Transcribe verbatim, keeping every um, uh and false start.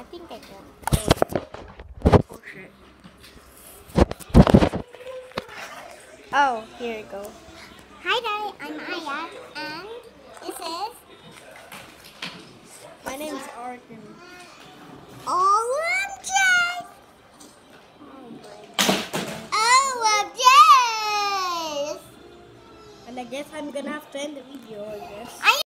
I think I can. Oh shit. Oh, here you go. Hi there, I'm Aya, and this is My name is Arden. O M G! Oh my O M G! And I guess I'm gonna have to end the video, I guess. I